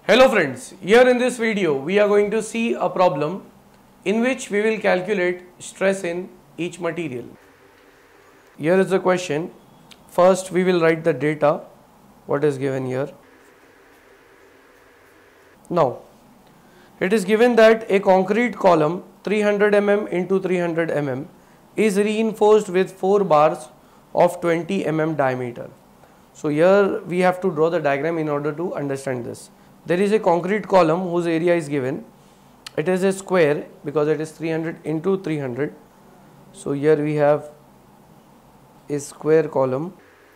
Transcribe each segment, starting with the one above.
Hello friends, here in this video we are going to see a problem in which we will calculate stress in each material. Here is the question. First we will write the data, what is given here. Now it is given that a concrete column 300 mm into 300 mm is reinforced with 4 bars of 20 mm diameter. So here we have to draw the diagram in order to understand this. There is a concrete column whose area is given. It is a square because it is 300 into 300. So here we have a square column.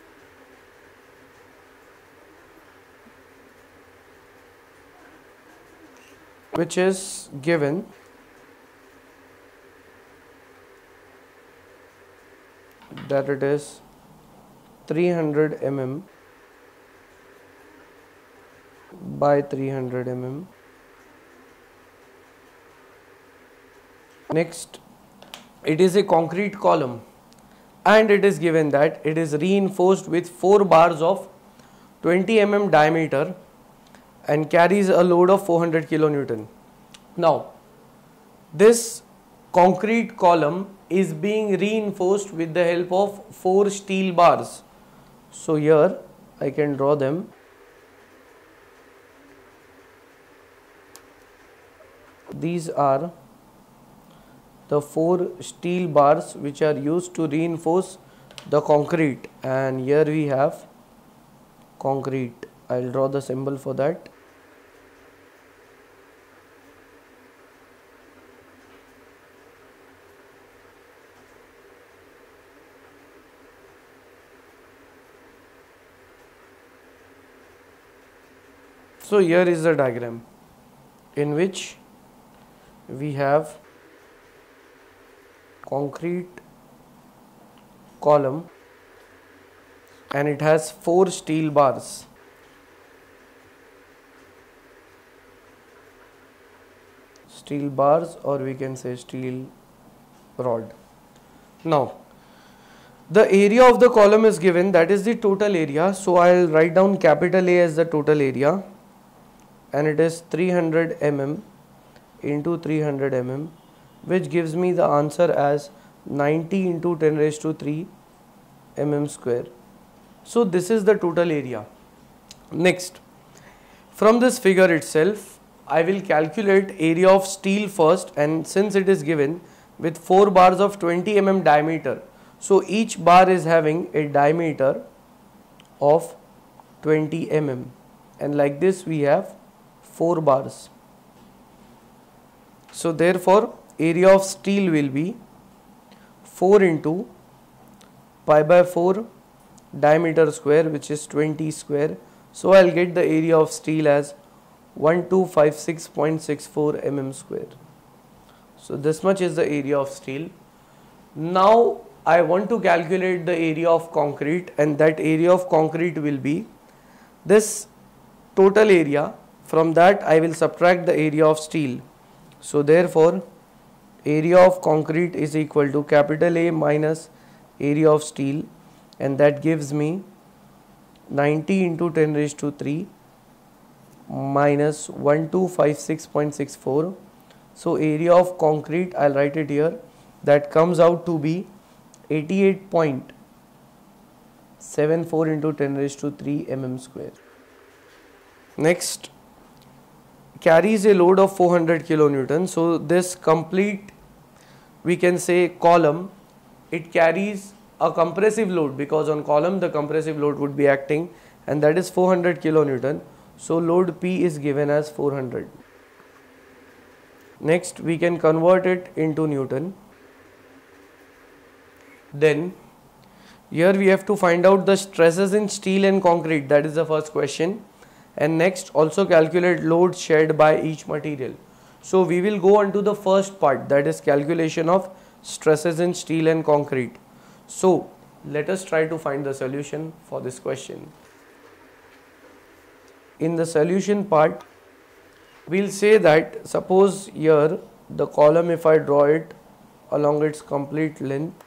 Which is given that it is 300 mm by 300 mm. Next, it is a concrete column and it is given that it is reinforced with 4 bars of 20 mm diameter and carries a load of 400 kilonewton. Now, this concrete column is being reinforced with the help of 4 steel bars. So here I can draw them. These are the 4 steel bars which are used to reinforce the concrete, and here we have concrete. I'll draw the symbol for that. So here is the diagram in which we have concrete column and it has 4 steel bars. Steel bars, or we can say steel rod. Now the area of the column is given, that is the total area. So I'll write down capital A as the total area, and it is 300 mm into 300 mm, which gives me the answer as 90 into 10 raised to 3 mm square. So this is the total area. Next, from this figure itself, I will calculate area of steel first, and since it is given with 4 bars of 20 mm diameter, so each bar is having a diameter of 20 mm, and like this we have 4 bars. So therefore area of steel will be 4 into pi by 4 diameter square, which is 20 square. So I'll get the area of steel as 1256.64 mm square. So this much is the area of steel. Now I want to calculate the area of concrete, and that area of concrete will be this total area. From that I will subtract the area of steel. So therefore area of concrete is equal to capital A minus area of steel, and that gives me 90 into 10 raised to 3 minus 1256.64. So area of concrete, I'll write it here, that comes out to be 88.74 into 10 raised to 3 mm square. Next, carries a load of 400 kilonewton. So this complete, we can say, column, it carries a compressive load, because on column the compressive load would be acting, and that is 400 kilonewton. So load P is given as 400. Next we can convert it into Newton. Then here we have to find out the stresses in steel and concrete, that is the first question. And next also calculate load shared by each material. So we will go on to the first part, that is calculation of stresses in steel and concrete. So let us try to find the solution for this question. In the solution part, we'll say that suppose here the column, if I draw it along its complete length,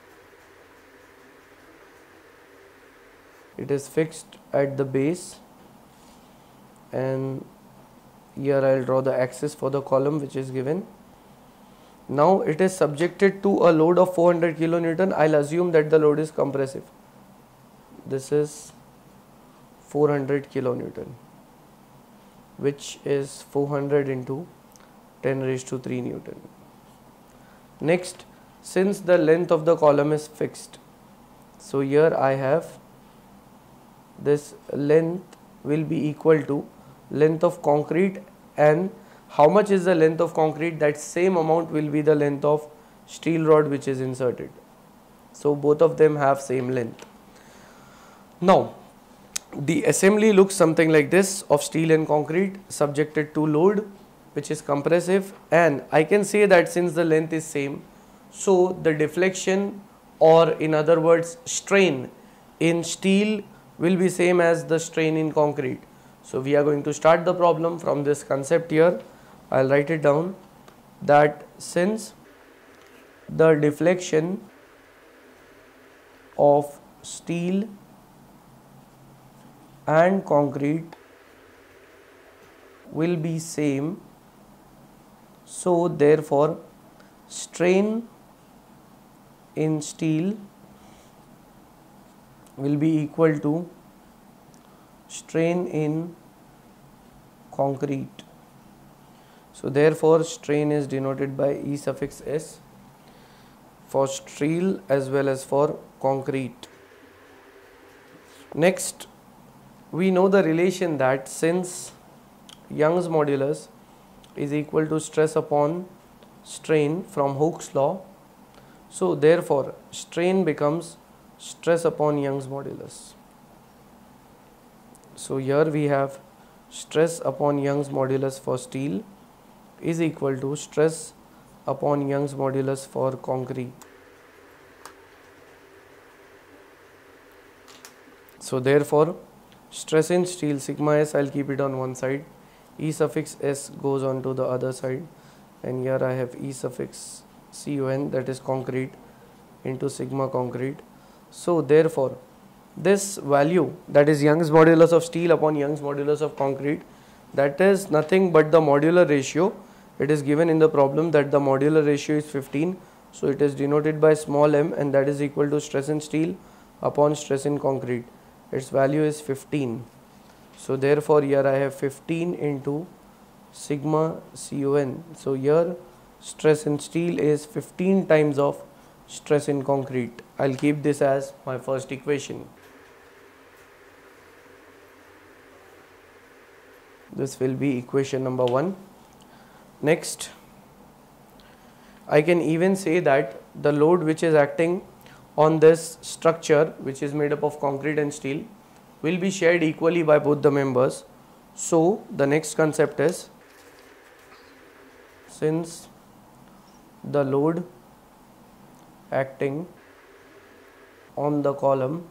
it is fixed at the base, and Here I'll draw the axis for the column which is given. Now it is subjected to a load of 400 kilonewton. I'll assume that the load is compressive. This is 400 kilonewton, which is 400 into 10 raised to 3 Newton. Next, since the length of the column is fixed, so here I have this length will be equal to length of concrete, and how much is the length of concrete? That same amount will be the length of steel rod which is inserted. So both of them have same length. Now the assembly looks something like this of steel and concrete subjected to load which is compressive, and I can say that since the length is same, so the deflection, or in other words strain, in steel will be same as the strain in concrete. So we are going to start the problem from this concept here. I'll write it down, that since the deflection of steel and concrete will be same, so therefore strain in steel will be equal to strain in concrete. So therefore strain is denoted by E suffix S for steel as well as for concrete. Next, we know the relation that since Young's modulus is equal to stress upon strain from Hooke's law, so therefore strain becomes stress upon Young's modulus. So here we have stress upon Young's modulus for steel is equal to stress upon Young's modulus for concrete. So therefore stress in steel sigma S, I'll keep it on one side, E suffix S goes on to the other side, and here I have E suffix CON, that is concrete, into sigma concrete. So therefore this value, that is Young's modulus of steel upon Young's modulus of concrete, that is nothing but the modular ratio. It is given in the problem that the modular ratio is 15, so it is denoted by small m, and that is equal to stress in steel upon stress in concrete. Its value is 15. So therefore here I have 15 into sigma CON. So here stress in steel is 15 times of stress in concrete. I'll keep this as my first equation. This will be equation number 1. Next, I can even say that the load which is acting on this structure, which is made up of concrete and steel, will be shared equally by both the members. So the next concept is, since the load acting on the column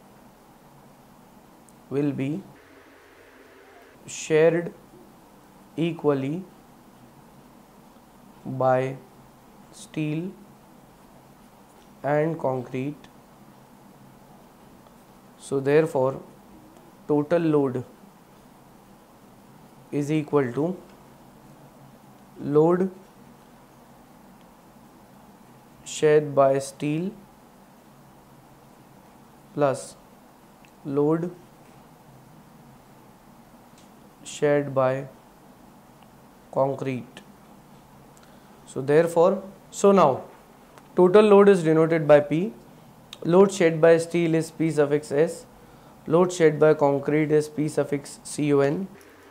will be shared equally by steel and concrete, so therefore total load is equal to load shared by steel plus load shared by concrete. So therefore, now total load is denoted by P, load shared by steel is P suffix S, load shared by concrete is P suffix CON.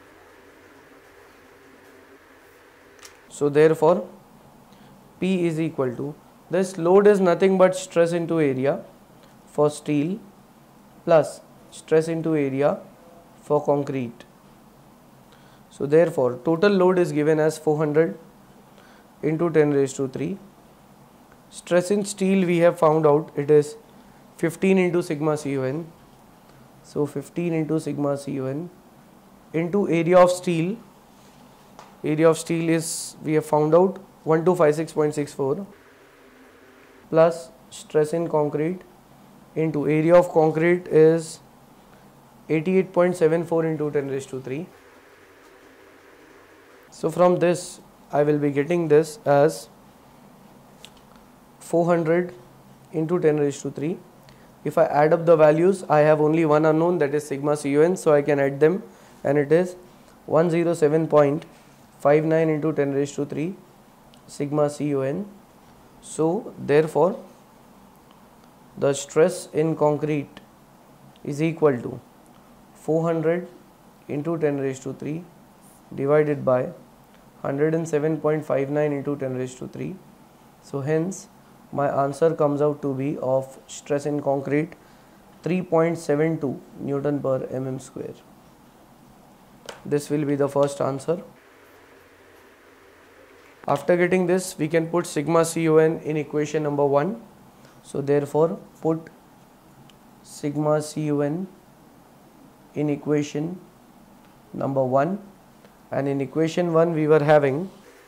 So therefore P is equal to, this load is nothing but stress into area for steel plus stress into area for concrete. So therefore total load is given as 400 into 10 raised to 3. Stress in steel we have found out, it is 15 into sigma CON. So 15 into sigma CON into area of steel. Area of steel is, we have found out, 1256.64 plus stress in concrete into area of concrete is 88.74 into 10 raised to 3. So from this I will be getting this as 400 into 10 raised to 3. If I add up the values, I have only one unknown, that is sigma CUN, so I can add them, and it is 107.59 into 10 raised to 3 sigma CUN. So therefore the stress in concrete is equal to 400 into 10 raised to 3 divided by 107.59 into 10 raised to 3. So hence my answer comes out to be of stress in concrete 3.72 Newton per mm square. This will be the first answer. After getting this, we can put sigma CUN in equation number 1. So therefore put sigma CUN in equation number 1, and in equation 1 we were having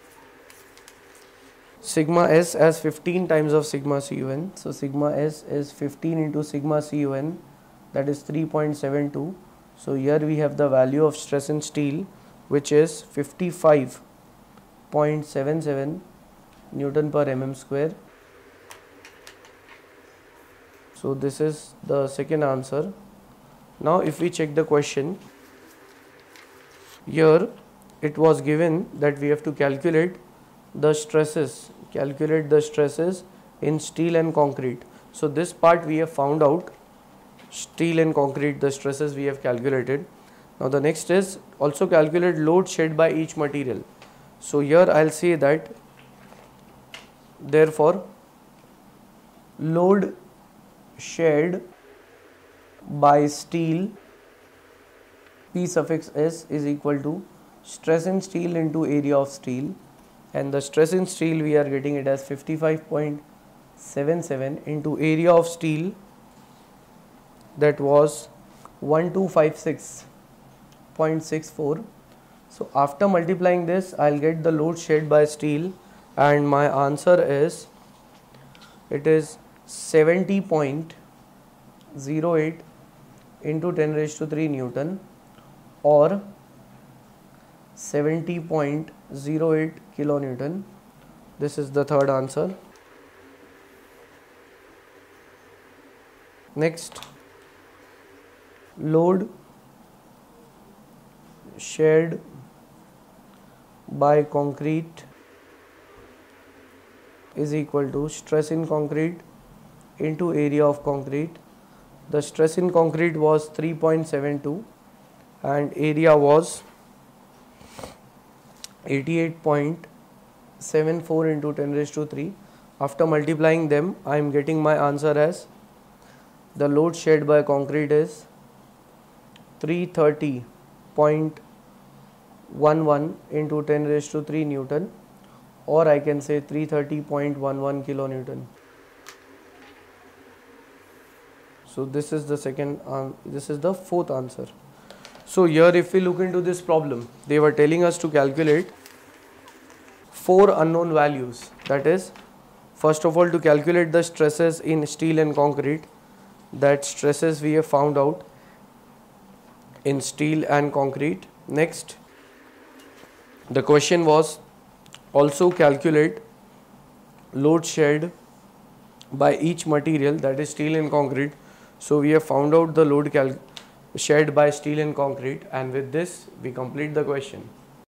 sigma S as 15 times of sigma CUN. So sigma S is 15 into sigma CUN, that is 3.72. So here we have the value of stress in steel, which is 55.77 Newton per mm square. So this is the second answer. Now if we check the question, here it was given that we have to calculate the stresses in steel and concrete. So this part we have found out, steel and concrete, the stresses we have calculated. Now the next is also calculate load shed by each material. So here I'll say that therefore load shed by steel P suffix S is equal to stress in steel into area of steel, and the stress in steel we are getting it as 55.77 into area of steel, that was 1256.64. So after multiplying this, I'll get the load shed by steel, and my answer is, it is 70.08 into 10 raised to 3 Newton, or 70.08 kilonewton. This is the third answer. Next, load shed by concrete is equal to stress in concrete into area of concrete. The stress in concrete was 3.72 and area was 88.74 into 10 raised to 3. After multiplying them, I am getting my answer as, the load shed by concrete is 330.11 into 10 raised to 3 Newton, or I can say 330.11 kilonewton. So this is the this is the fourth answer. So here if we look into this problem, they were telling us to calculate 4 unknown values. That is, first of all, to calculate the stresses in steel and concrete. That stresses we have found out in steel and concrete. Next, the question was also calculate load shed by each material, that is steel and concrete. So we have found out the load shed by steel and concrete, and with this we complete the question.